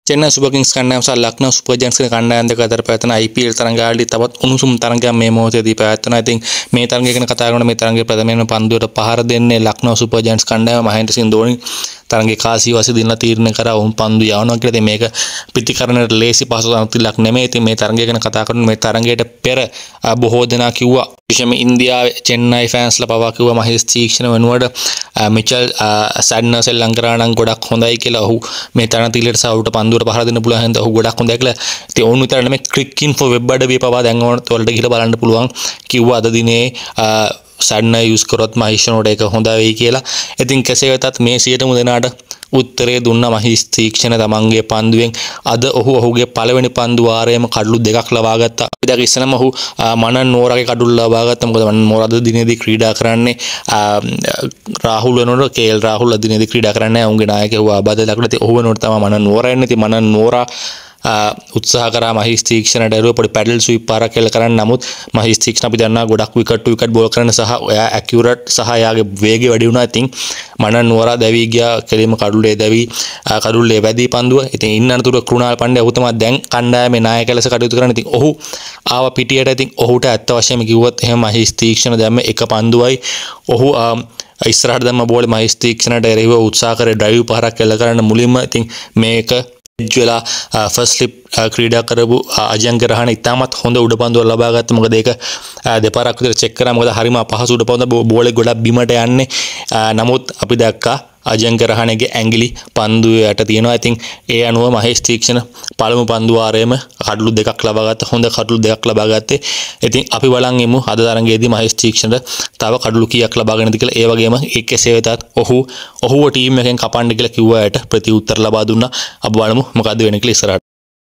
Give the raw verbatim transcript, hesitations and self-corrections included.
Chennai super Kings කණ්ඩායම සහ ලක්නෝ super ජයන්ට්ස් කියන කණ්ඩායම් දෙක අතර පැවැත්වෙන I P L තරඟාවලියේ තවත් උණුසුම් තරඟයක් මේ මොහොතේදී පැවැත්වෙනවා. ඉතින් මේ තරඟය ගැන කතා කරනකොට මේ තරඟයේ ප්‍රථමයෙන්ම පන්දුවට පහර දෙන්නේ ලක්නෝ සුපර් ජයන්ට්ස් කණ්ඩායම. මහේන්ද්‍ර සිං ධෝනි තරඟයේ කාසිය වාසිය දිනලා තීරණය කරා වුන් පන්දු යවනවා කියලා. ඉතින් මේක පිටිකරණයට ලේසි පහසු තනතුරක් නෙමෙයි. ඉතින් මේ තරඟය ගැන කතා කරනකොට මේ තරඟයට පෙර බොහෝ දෙනා කිව්වා විශේෂයෙන්ම ඉන්දියාවේ චෙන්නයි ෆෑන්ස්ලා පවා කිව්වා මහේෂ් තීක්ෂණ වෙනුවට මිචල් සැඩ්නර් ශ්‍රී ලංකාව නම් ගොඩක් හොඳයි කියලා. ඔහු මේ තරණතිලට සවුට පන්දුවට පහර දෙන්න පුළුවන් හින්දා ඔහු ගොඩක් හොඳයි කියලා. ඉතින් ඔවුන් විතර නෙමෙයි ක්‍රික් ඉන්ෆෝ වෙබ් අඩවිය පවා දැන් ඕනත් වලට ගිහලා බලන්න පුළුවන් කිව්වා අද දිනේ සැඩ්නර් යූස් කරොත් මහේෂ්නෝට ඒක හොඳ වෙයි කියලා. ඉතින් කෙසේ වෙතත් මේ සියයටම දෙනාට උත්තරේ දුන්නා මහේෂ් තීක්ෂණ තමන්ගේ පන්දුවෙන්. අද ඔහු ඔහුගේ පළවෙනි පන්දු වාරයේම කඩලු දෙකක් ලබා ගත්තා. අපි දැන් ඉස්සෙල්ලාම ඔහු මනන් නෝරාගේ කඩලු ලබා ගත්තා. මොකද මනන් නෝරා අද දිනේදී ක්‍රීඩා කරන්නේ රාහුල් වෙනකොට කේඑල් රාහුල් අද දිනේදී ක්‍රීඩා කරන්නේ ඔවුන්ගේ නායකයා වූ ආබාද ලකුණු. ඉතින් ඔහු වෙනකොට තමයි මනන් නෝරා එන්නේ. ඉතින් මනන් නෝරා උත්සාහ කරා මහේෂ් තීක්ෂණට ඇරුව පොඩි පැඩල් ස්විප් පාරක් කියලා කරන්න. නමුත් මහේෂ් තීක්ෂණ අපි දන්නා ගොඩක් විකට් ටු විකට් බෝල් කරන සහ එයා ඇකියුරේට් සහ එයාගේ වේගය වැඩි වුණා. ඉතින් මනන් නෝරා දැවි ගියා කෙලින්ම කඩුල්ලේ දැවි කඩුල්ලේ වැදී පන්දුව. ඉතින් ඉන්න අනතුරු කෘණාල් පණ්ඩේ ඔහු තමයි දැන් කණ්ඩායමේ නායකයා ලෙස කටයුතු කරන්නේ. ඉතින් ඔහු ආව පිටියට. ඉතින් ඔහුට ඇත්ත වශයෙන්ම කිව්වොත් එහෙම මහේෂ් තීක්ෂණ දැම්ම එක පන්දුවයි. ඔහු ඉස්සරහට දැම්ම බෝලේ මහේෂ් තීක්ෂණට එරෙහිව උත්සාහ කරේ ඩ්‍රයිව් පහරක් එල්ල කරන්න මුලින්ම. ඉතින් මේක වෙලා ෆස්ට් ස්ලිප් ක්‍රීඩා කරපු අජයංක රහාන ඉතාමත් හොඳ උඩ පන්දුවක් ලබා ගත්තා. මොකද ඒක දෙපාරක් විතර චෙක් කරා. මොකද හරිම අපහසු උඩ පන්දුව බෝලේ ගොඩක් බිමට යන්නේ. නමුත් අපි දැක්කා අජයංක රහානගේ ඇඟිලි පන්දුවේ යට තියෙනවා. ඉතින් ඒ අනුව මහේෂ් තීක්ෂණ පළමු පන්දු වාරයේම කඩලු දෙකක් ලබා ගත්තා. හොඳ කඩලු දෙකක් ලබා ගත්තේ. ඉතින් අපි බලන් ඉමු අද තරඟයේදී මහේෂ් තීක්ෂණට තව කඩලු කීයක් ලබාගෙනද කියලා. ඒ වගේම ඒ කෙසේ වෙතත් ඔහු ඔහුව ටීම් එකෙන් කපන්න කියලා කිව්වායට ප්‍රතිඋත්තර ලබා දුන්නා. අපි බලමු මොකද්ද වෙන්නේ කියලා ඉස්සරහට.